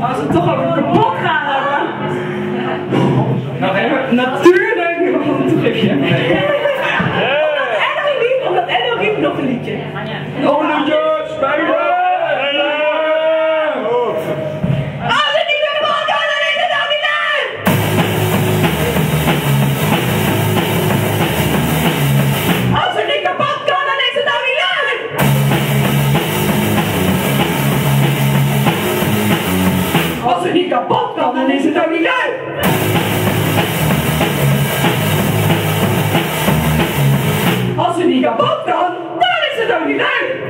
Als het toch over kapot gaat hebben. Natuurlijk! Wat een toegiftje. Omdat Enno riep nog een liedje. Nog een liedje! Spelen! Als het niet meer kapot kan, dan is het ook niet leuk! Als het niet kapot kan, dan is het ook niet leuk! Als het niet kapot kan, dan is het ook niet leuk! Als het niet kapot kan, dan is het ook niet leuk!